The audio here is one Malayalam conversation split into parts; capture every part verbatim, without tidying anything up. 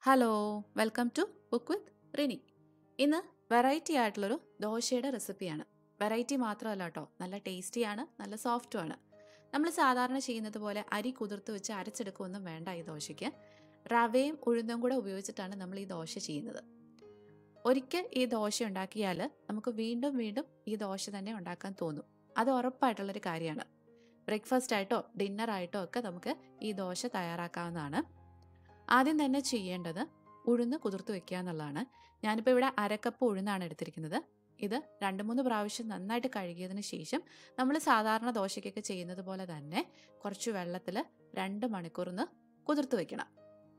Hello, welcome to cook with Rini. ഇന്ന് വെറൈറ്റി ആയിട്ടുള്ളൊരു ദോശയുടെ റെസിപ്പിയാണ്. വെറൈറ്റി മാത്രമല്ല കേട്ടോ, നല്ല ടേസ്റ്റിയാണ്, നല്ല സോഫ്റ്റുമാണ്. നമ്മൾ സാധാരണ ചെയ്യുന്നത് പോലെ അരി കുതിർത്ത് വെച്ച് അരച്ചെടുക്കുകയൊന്നും വേണ്ട ഈ ദോശയ്ക്ക്. റവയും ഉഴുന്നും കൂടെ ഉപയോഗിച്ചിട്ടാണ് നമ്മൾ ഈ ദോശ ചെയ്യുന്നത്. ഒരിക്കൽ ഈ ദോശ ഉണ്ടാക്കിയാൽ നമുക്ക് വീണ്ടും വീണ്ടും ഈ ദോശ തന്നെ ഉണ്ടാക്കാൻ തോന്നും. അത് ഉറപ്പായിട്ടുള്ളൊരു കാര്യമാണ്. ബ്രേക്ക്ഫാസ്റ്റ് ആയിട്ടോ ഡിന്നർ ആയിട്ടോ ഒക്കെ നമുക്ക് ഈ ദോശ തയ്യാറാക്കാവുന്നതാണ്. ആദ്യം തന്നെ ചെയ്യേണ്ടത് ഉഴുന്ന് കുതിർത്ത് വെക്കുക എന്നുള്ളതാണ്. ഞാനിപ്പോൾ ഇവിടെ അരക്കപ്പ് ഉഴുന്നാണ് എടുത്തിരിക്കുന്നത്. ഇത് രണ്ട് മൂന്ന് പ്രാവശ്യം നന്നായിട്ട് കഴുകിയതിന് ശേഷം നമ്മൾ സാധാരണ ദോശയ്ക്കൊക്കെ ചെയ്യുന്നത് പോലെ തന്നെ കുറച്ച് വെള്ളത്തിൽ രണ്ട് മണിക്കൂറിന് കുതിർത്ത് വെക്കണം.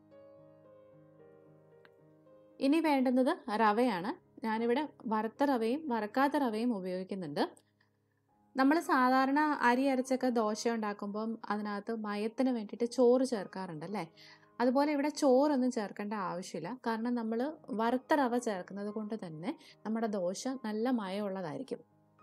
ഇനി വേണ്ടുന്നത് റവയാണ്. ഞാനിവിടെ വറുത്ത റവയും വറക്കാത്ത റവയും ഉപയോഗിക്കുന്നുണ്ട്. നമ്മൾ സാധാരണ അരി അരച്ചൊക്കെ ദോശ ഉണ്ടാക്കുമ്പം അതിനകത്ത് മയത്തിന് വേണ്ടിയിട്ട് ചോറ് ചേർക്കാറുണ്ട് അല്ലേ? അതുപോലെ ഇവിടെ ചോറൊന്നും ചേർക്കേണ്ട ആവശ്യമില്ല. കാരണം നമ്മൾ വറുത്ത റവ ചേർക്കുന്നത് കൊണ്ട് തന്നെ നമ്മുടെ ദോശ നല്ല മയമുള്ളതായിരിക്കും.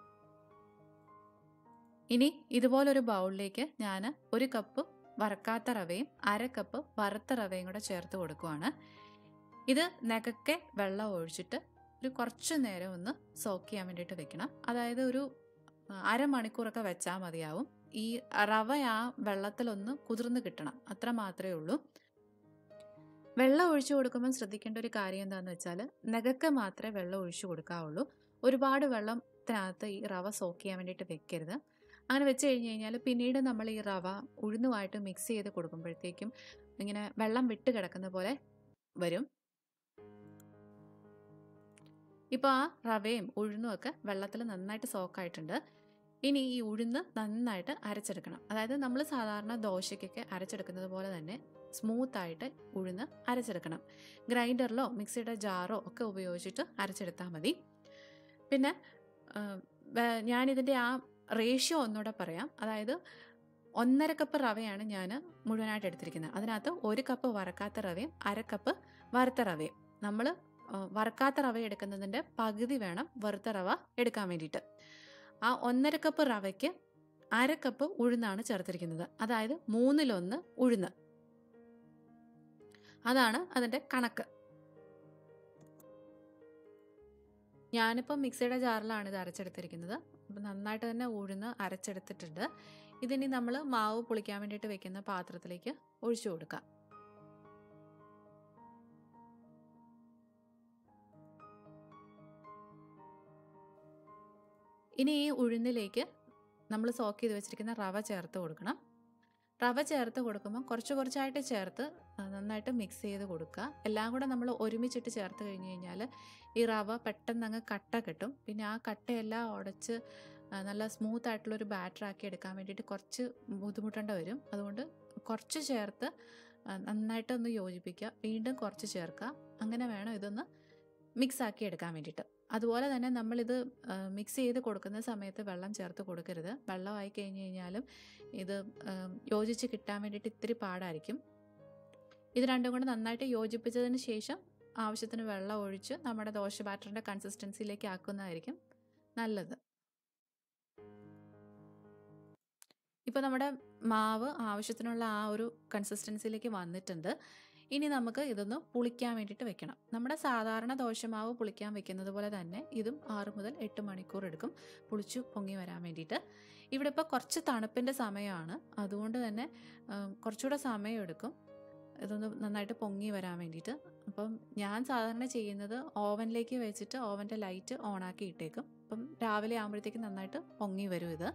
ഇനി ഇതുപോലൊരു ബൗളിലേക്ക് ഞാൻ ഒരു കപ്പ് വറക്കാത്ത റവയും അര കപ്പ് വറുത്ത റവയും കൂടെ ചേർത്ത് കൊടുക്കുവാണ്. ഇത് നഖക്കെ വെള്ളം ഒഴിച്ചിട്ട് ഒരു കുറച്ച് നേരം ഒന്ന് സോക്ക് ചെയ്യാൻ വേണ്ടിയിട്ട് വെക്കണം. അതായത് ഒരു അരമണിക്കൂറൊക്കെ വെച്ചാൽ മതിയാവും. ഈ റവ ആ വെള്ളത്തിലൊന്ന് കുതിർന്ന് കിട്ടണം, അത്ര മാത്രമേ ഉള്ളൂ. വെള്ളം ഒഴിച്ചു കൊടുക്കുമ്പോൾ ശ്രദ്ധിക്കേണ്ട ഒരു കാര്യം എന്താണെന്ന് വെച്ചാൽ നഖക്ക് മാത്രമേ വെള്ളം ഒഴിച്ചു കൊടുക്കാവുള്ളൂ. ഒരുപാട് വെള്ളത്തിനകത്ത് ഈ റവ സോക്ക് ചെയ്യാൻ വേണ്ടിയിട്ട് വെക്കരുത്. അങ്ങനെ വെച്ച് കഴിഞ്ഞ് കഴിഞ്ഞാൽ പിന്നീട് നമ്മൾ ഈ റവ ഉഴുന്നുമായിട്ട് മിക്സ് ചെയ്ത് കൊടുക്കുമ്പോഴത്തേക്കും ഇങ്ങനെ വെള്ളം വിട്ട് കിടക്കുന്ന പോലെ വരും. ഇപ്പോൾ ആ റവയും ഉഴുന്നും ഒക്കെ വെള്ളത്തിൽ നന്നായിട്ട് സോക്കായിട്ടുണ്ട്. ഇനി ഈ ഉഴുന്ന് നന്നായിട്ട് അരച്ചെടുക്കണം. അതായത് നമ്മൾ സാധാരണ ദോശയ്ക്കൊക്കെ അരച്ചെടുക്കുന്നത് പോലെ തന്നെ സ്മൂത്തായിട്ട് ഉഴുന്ന് അരച്ചെടുക്കണം. ഗ്രൈൻഡറിലോ മിക്സിയുടെ ജാറോ ഒക്കെ ഉപയോഗിച്ചിട്ട് അരച്ചെടുത്താൽ മതി. പിന്നെ ഞാനിതിൻ്റെ ആ റേഷ്യോ ഒന്നുകൂടെ പറയാം. അതായത് ഒന്നര കപ്പ് റവയാണ് ഞാൻ മുഴുവനായിട്ട് എടുത്തിരിക്കുന്നത്. അതിനകത്ത് ഒരു കപ്പ് വറക്കാത്ത റവയും അര കപ്പ് വറുത്ത റവയും. നമ്മൾ വറക്കാത്ത റവ എടുക്കുന്നതിൻ്റെ പകുതി വേണം വറുത്ത റവ എടുക്കാൻ വേണ്ടിയിട്ട്. ആ ഒന്നര കപ്പ് റവയ്ക്ക് അര കപ്പ് ഉഴുന്നാണ് ചേർത്തിരിക്കുന്നത്. അതായത് മൂന്നിലൊന്ന് ഉഴുന്ന്. അതാണ് അതിൻ്റെ കണക്ക്. ഞാനിപ്പോൾ മിക്സിയുടെ ജാറിലാണ് ഇത് അരച്ചെടുത്തിരിക്കുന്നത്. അപ്പം നന്നായിട്ട് തന്നെ ഉഴുന്ന് അരച്ചെടുത്തിട്ടുണ്ട്. ഇതിനി നമ്മൾ മാവ് പുളിക്കാൻ വേണ്ടിയിട്ട് വെക്കുന്ന പാത്രത്തിലേക്ക് ഒഴിച്ചു കൊടുക്കാം. ഇനി ഈ ഉഴുന്നിലേക്ക് നമ്മൾ സോക്ക് ചെയ്ത് വെച്ചിരിക്കുന്ന റവ ചേർത്ത് കൊടുക്കണം. റവ ചേർത്ത് കൊടുക്കുമ്പോൾ കുറച്ച് കുറച്ചായിട്ട് ചേർത്ത് നന്നായിട്ട് മിക്സ് ചെയ്ത് കൊടുക്കുക. എല്ലാം കൂടെ നമ്മൾ ഒരുമിച്ചിട്ട് ചേർത്ത് കഴിഞ്ഞ് കഴിഞ്ഞാൽ ഈ റവ പെട്ടെന്ന് അങ്ങ് കട്ട കിട്ടും. പിന്നെ ആ കട്ടയെല്ലാം ഉടച്ച് നല്ല സ്മൂത്ത് ആയിട്ടുള്ളൊരു ബാറ്ററാക്കി എടുക്കാൻ വേണ്ടിയിട്ട് കുറച്ച് ബുദ്ധിമുട്ടേണ്ടി വരും. അതുകൊണ്ട് കുറച്ച് ചേർത്ത് നന്നായിട്ടൊന്ന് യോജിപ്പിക്കുക. വീണ്ടും കുറച്ച് ചേർക്കുക. അങ്ങനെ വേണം ഇതൊന്ന് മിക്സ് ആക്കി എടുക്കാൻ വേണ്ടിയിട്ട്. അതുപോലെ തന്നെ നമ്മളിത് മിക്സ് ചെയ്ത് കൊടുക്കുന്ന സമയത്ത് വെള്ളം ചേർത്ത് കൊടുക്കരുത്. വെള്ളമായി കഴിഞ്ഞ് കഴിഞ്ഞാലും ഇത് യോജിച്ച് കിട്ടാൻ വേണ്ടിയിട്ട് ഇത്തിരി പാടായിരിക്കും. ഇത് രണ്ടും കൂടെ നന്നായിട്ട് യോജിപ്പിച്ചതിന് ശേഷം ആവശ്യത്തിന് വെള്ളം ഒഴിച്ച് നമ്മുടെ ദോശ ബാറ്ററിൻ്റെ കൺസിസ്റ്റൻസിയിലേക്ക് ആക്കുന്നതായിരിക്കും നല്ലത്. ഇപ്പോൾ നമ്മുടെ മാവ് ആവശ്യത്തിനുള്ള ആ ഒരു കൺസിസ്റ്റൻസിയിലേക്ക് വന്നിട്ടുണ്ട്. ഇനി നമുക്ക് ഇതൊന്ന് പുളിക്കാൻ വേണ്ടിയിട്ട് വെക്കണം. നമ്മുടെ സാധാരണ ദോശമാവ് പുളിക്കാൻ വെക്കുന്നത് പോലെ തന്നെ ഇതും ആറ് മുതൽ എട്ട് മണിക്കൂർ എടുക്കും പുളിച്ചു പൊങ്ങി വരാൻ വേണ്ടിയിട്ട്. ഇവിടെ ഇപ്പോൾ കുറച്ച് തണുപ്പിൻ്റെ സമയമാണ്, അതുകൊണ്ട് തന്നെ കുറച്ചുകൂടെ സമയം എടുക്കും ഇതൊന്ന് നന്നായിട്ട് പൊങ്ങി വരാൻ വേണ്ടിയിട്ട്. അപ്പം ഞാൻ സാധാരണ ചെയ്യുന്നത് ഓവനിലേക്ക് വെച്ചിട്ട് ഓവൻ്റെ ലൈറ്റ് ഓണാക്കി ഇട്ടേക്കും. അപ്പം രാവിലെ ആകുമ്പോഴത്തേക്കും നന്നായിട്ട് പൊങ്ങി വരും ഇത്.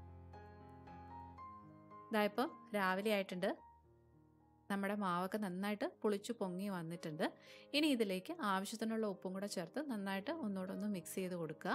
ഇതായപ്പോൾ രാവിലെ ആയിട്ടുണ്ട്. നമ്മുടെ മാവൊക്കെ നന്നായിട്ട് പുളിച്ചു പൊങ്ങി വന്നിട്ടുണ്ട്. ഇനി ഇതിലേക്ക് ആവശ്യത്തിനുള്ള ഉപ്പും കൂടെ ചേർത്ത് നന്നായിട്ട് ഒന്നുകൂടെ ഒന്ന് മിക്സ് ചെയ്ത് കൊടുക്കുക.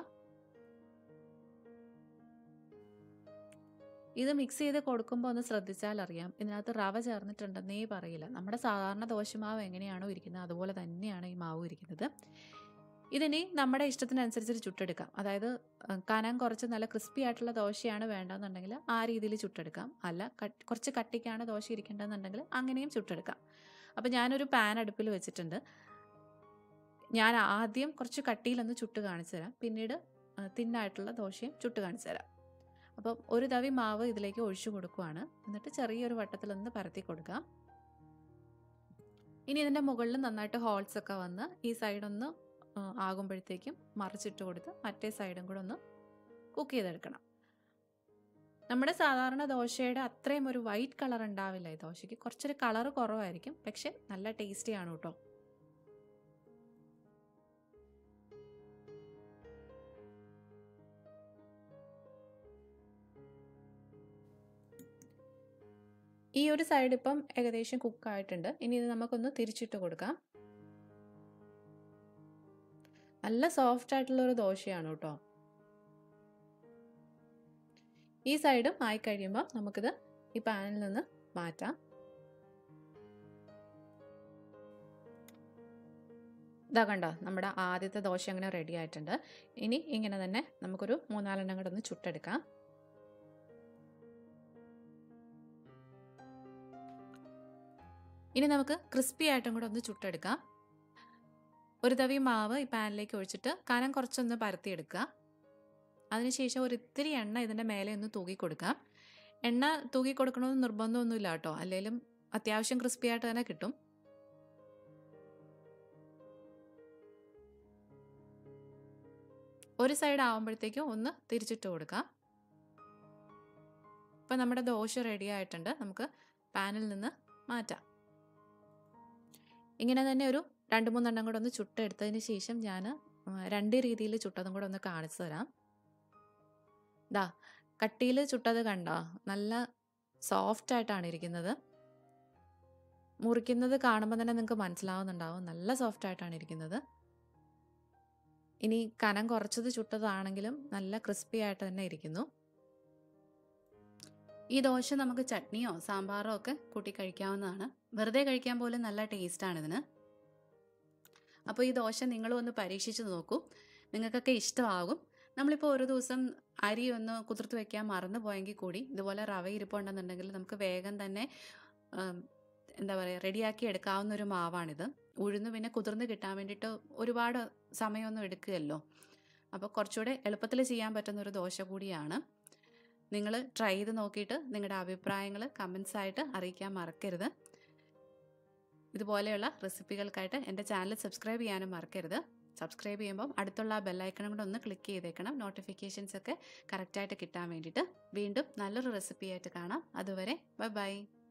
ഇത് മിക്സ് ചെയ്ത് കൊടുക്കുമ്പോൾ ഒന്ന് ശ്രദ്ധിച്ചാൽ അറിയാം ഇതിനകത്ത് റവ ചേർന്നിട്ടുണ്ടെന്നേ പറയില്ല. നമ്മുടെ സാധാരണ ദോശമാവ് എങ്ങനെയാണോ ഇരിക്കുന്നത് അതുപോലെ തന്നെയാണ് ഈ മാവ് ഇരിക്കുന്നത്. ഇതിനി നമ്മുടെ ഇഷ്ടത്തിനനുസരിച്ച് ചുട്ടെടുക്കാം. അതായത് കനം കുറച്ച് നല്ല ക്രിസ്പി ആയിട്ടുള്ള ദോശയാണ് വേണ്ടതെന്നുണ്ടെങ്കിൽ ആ രീതിയിൽ ചുട്ടെടുക്കാം. അല്ല കുറച്ച് കട്ടിക്കാണ് ദോശ ഇരിക്കേണ്ടതെന്നുണ്ടെങ്കിൽ അങ്ങനെയും ചുട്ടെടുക്കാം. അപ്പോൾ ഞാനൊരു പാൻ അടുപ്പിൽ വെച്ചിട്ടുണ്ട്. ഞാൻ ആദ്യം കുറച്ച് കട്ടിയിലൊന്ന് ചുട്ട് കാണിച്ചു തരാം. പിന്നീട് തിന്നായിട്ടുള്ള ദോശയും ചുട്ട് കാണിച്ചു തരാം. അപ്പം ഒരു തവി മാവ് ഇതിലേക്ക് ഒഴിച്ചു കൊടുക്കുകയാണ്. എന്നിട്ട് ചെറിയൊരു വട്ടത്തിലൊന്ന് പരത്തി കൊടുക്കാം. ഇനി ഇതിൻ്റെ മുകളിൽ നന്നായിട്ട് ഹോൾസ് ഒക്കെ വന്ന് ഈ സൈഡൊന്ന് ആകുമ്പോഴത്തേക്കും മറിച്ചിട്ട് കൊടുത്ത് മറ്റേ സൈഡും കൂടെ ഒന്ന് കുക്ക് ചെയ്തെടുക്കണം. നമ്മുടെ സാധാരണ ദോശയുടെ അത്രയും ഒരു വൈറ്റ് കളർ ഉണ്ടാവില്ല ഈ ദോശയ്ക്ക്, കുറച്ചൊരു കളർ കുറവായിരിക്കും, പക്ഷെ നല്ല ടേസ്റ്റിയാണ് കേട്ടോ. ഈ ഒരു സൈഡ് ഇപ്പം ഏകദേശം കുക്കായിട്ടുണ്ട്. ഇനി ഇത് നമുക്കൊന്ന് തിരിച്ചിട്ട് കൊടുക്കാം. നല്ല സോഫ്റ്റ് ആയിട്ടുള്ള ഒരു ദോശയാണ് കേട്ടോ. ഈ സൈഡും ആയി കഴിയുമ്പോൾ നമുക്കിത് ഈ പാനിൽ നിന്ന് മാറ്റാം. ഇതാ കണ്ടോ, നമ്മുടെ ആദ്യത്തെ ദോശ അങ്ങനെ റെഡി ആയിട്ടുണ്ട്. ഇനി ഇങ്ങനെ തന്നെ നമുക്കൊരു മൂന്നാലെണ്ണം കൂടെ ഒന്ന് ചുട്ടെടുക്കാം. ഇനി നമുക്ക് ക്രിസ്പി ആയിട്ടും കൂടെ ഒന്ന് ചുട്ടെടുക്കാം. ഒരു തവി മാവ് ഈ പാനിലേക്ക് ഒഴിച്ചിട്ട് കനം കുറച്ചൊന്ന് പരത്തിയെടുക്കുക. അതിനുശേഷം ഒരു ഇത്തിരി എണ്ണ ഇതിൻ്റെ മേലെ ഒന്ന് തൂക്കി കൊടുക്കാം. എണ്ണ തൂക്കി കൊടുക്കണമെന്ന് നിർബന്ധമൊന്നുമില്ല കേട്ടോ, അല്ലെങ്കിലും അത്യാവശ്യം ക്രിസ്പി ആയിട്ട് തന്നെ കിട്ടും. ഒരു സൈഡ് ആവുമ്പോഴത്തേക്കും ഒന്ന് തിരിച്ചിട്ട് കൊടുക്കാം. ഇപ്പം നമ്മുടെ ദോശ റെഡി ആയിട്ടുണ്ട്. നമുക്ക് പാനിൽ നിന്ന് മാറ്റാം. ഇങ്ങനെ തന്നെ ഒരു രണ്ട് മൂന്നെണ്ണം കൂടെ ഒന്ന് ചുട്ടെടുത്തതിന് ശേഷം ഞാൻ രണ്ട് രീതിയിൽ ചുട്ടതും കൂടെ ഒന്ന് കാണിച്ചു തരാം. ദാ കട്ടിയിൽ ചുട്ടത് കണ്ടോ, നല്ല സോഫ്റ്റ് ആയിട്ടാണ് ഇരിക്കുന്നത്. മുറിക്കുന്നത് കാണുമ്പോൾ തന്നെ നിങ്ങൾക്ക് മനസ്സിലാവുന്നുണ്ടാവും, നല്ല സോഫ്റ്റ് ആയിട്ടാണ് ഇരിക്കുന്നത്. ഇനി കനം കുറച്ചത് ചുട്ടതാണെങ്കിലും നല്ല ക്രിസ്പി ആയിട്ട് തന്നെ ഇരിക്കുന്നു. ഈ ദോശ നമുക്ക് ചട്നിയോ സാമ്പാറോ ഒക്കെ കൂട്ടി കഴിക്കാവുന്നതാണ്. വെറുതെ കഴിക്കാൻ പോലും നല്ല ടേസ്റ്റാണ് ഇതിന്. അപ്പോൾ ഈ ദോശ നിങ്ങളും ഒന്ന് പരീക്ഷിച്ച് നോക്കൂ, നിങ്ങൾക്കൊക്കെ ഇഷ്ടമാകും. നമ്മളിപ്പോൾ ഒരു ദിവസം അരി ഒന്ന് കുതിർത്ത് വെക്കാൻ മറന്നു പോയെങ്കിൽ കൂടി ഇതുപോലെ റവ ഇരിപ്പുണ്ടെന്നുണ്ടെങ്കിൽ നമുക്ക് വേഗം തന്നെ എന്താ പറയുക റെഡിയാക്കി എടുക്കാവുന്ന ഒരു മാവാണിത്. ഉഴുന്ന് പിന്നെ കുതിർന്ന് കിട്ടാൻ വേണ്ടിയിട്ട് ഒരുപാട് സമയമൊന്നും എടുക്കുകയല്ലോ. അപ്പോൾ കുറച്ചുകൂടെ എളുപ്പത്തിൽ ചെയ്യാൻ പറ്റുന്ന ഒരു ദോശ കൂടിയാണ്. നിങ്ങൾ ട്രൈ ചെയ്ത് നോക്കിയിട്ട് നിങ്ങളുടെ അഭിപ്രായങ്ങൾ കമൻസ് ആയിട്ട് അറിയിക്കാൻ മറക്കരുത്. ഇതുപോലെയുള്ള റെസിപ്പികൾക്കായിട്ട് എൻ്റെ ചാനൽ സബ്സ്ക്രൈബ് ചെയ്യാനും മറക്കരുത്. സബ്സ്ക്രൈബ് ചെയ്യുമ്പം അടുത്തുള്ള ബെല്ലൈക്കണും കൂടെ ഒന്ന് ക്ലിക്ക് ചെയ്തേക്കണം, നോട്ടിഫിക്കേഷൻസ് ഒക്കെ കറക്റ്റായിട്ട് കിട്ടാൻ വേണ്ടിയിട്ട്. വീണ്ടും നല്ലൊരു റെസിപ്പിയായിട്ട് കാണാം. അതുവരെ ബൈ ബൈ.